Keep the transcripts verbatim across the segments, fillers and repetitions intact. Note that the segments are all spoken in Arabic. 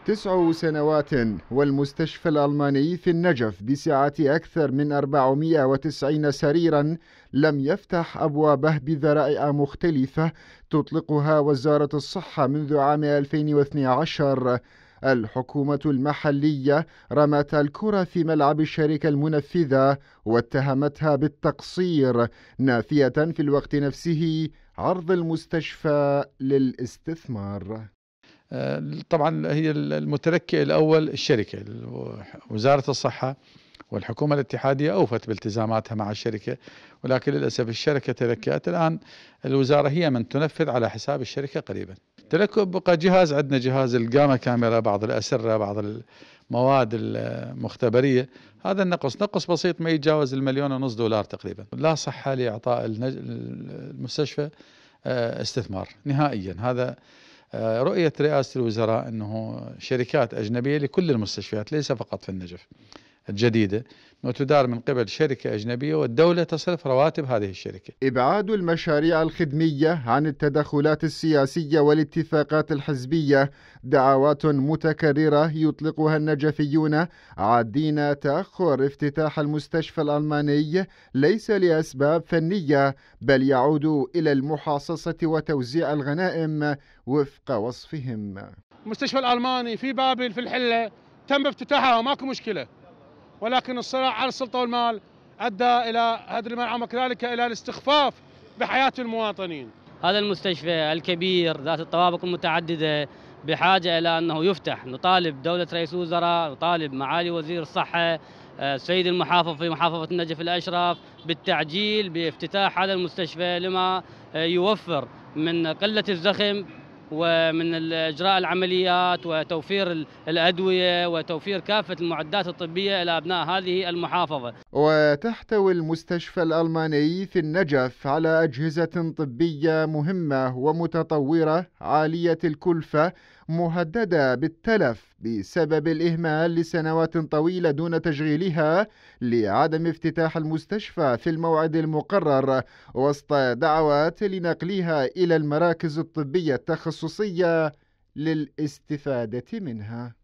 تسع سنوات والمستشفى الألماني في النجف بسعة أكثر من أربعمئة وتسعين سريرا لم يفتح أبوابه بذرائع مختلفة تطلقها وزارة الصحة منذ عام ألفين واثني عشر. الحكومة المحلية رمت الكرة في ملعب الشركة المنفذة واتهمتها بالتقصير، نافية في الوقت نفسه عرض المستشفى للاستثمار. طبعا هي المتلكئ الأول الشركة وزارة الصحة والحكومة الاتحادية أوفت بالتزاماتها مع الشركة، ولكن للأسف الشركة تلكأت. الآن الوزارة هي من تنفذ على حساب الشركة قريبا. تلكؤ بقى جهاز، عندنا جهاز الجاما كاميرا، بعض الأسرة، بعض المواد المختبرية، هذا النقص نقص بسيط ما يتجاوز المليون ونص دولار تقريبا. لا صحة لإعطاء المستشفى استثمار نهائيا. هذا رؤية رئاسة الوزراء أنه شركات أجنبية لكل المستشفيات ليس فقط في النجف الجديدة، وتدار من قبل شركة أجنبية والدولة تصرف رواتب هذه الشركة. إبعاد المشاريع الخدمية عن التدخلات السياسية والاتفاقات الحزبية دعوات متكررة يطلقها النجفيون عادين تأخر افتتاح المستشفى الألماني ليس لأسباب فنية، بل يعود إلى المحاصصة وتوزيع الغنائم وفق وصفهم. المستشفى الألماني في بابل في الحلة تم افتتاحها وماكو مشكلة، ولكن الصراع على السلطة والمال أدى إلى هدر المنعم وكذلك إلى الاستخفاف بحياة المواطنين. هذا المستشفى الكبير ذات الطوابق المتعددة بحاجة إلى أنه يفتح. نطالب دولة رئيس الوزراء، نطالب معالي وزير الصحة، السيد المحافظ في محافظة النجف الأشرف بالتعجيل بافتتاح هذا المستشفى لما يوفر من قلة الزخم ومن إجراء العمليات وتوفير الأدوية وتوفير كافة المعدات الطبية إلى أبناء هذه المحافظة. وتحتوي المستشفى الألماني في النجف على أجهزة طبية مهمة ومتطورة عالية الكلفة مهددة بالتلف بسبب الإهمال لسنوات طويلة دون تشغيلها لعدم افتتاح المستشفى في الموعد المقرر، وسط دعوات لنقلها إلى المراكز الطبية التخصصية للاستفادة منها.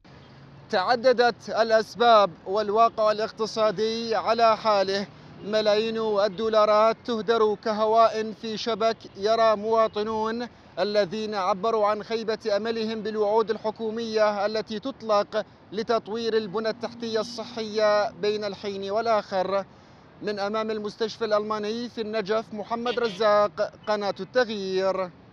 تعددت الأسباب والواقع الاقتصادي على حاله. ملايين الدولارات تهدر كهواء في شبك يرى مواطنون الذين عبروا عن خيبة أملهم بالوعود الحكومية التي تطلق لتطوير البنى التحتية الصحية بين الحين والآخر. من أمام المستشفى الألماني في النجف، محمد رزاق، قناة التغيير.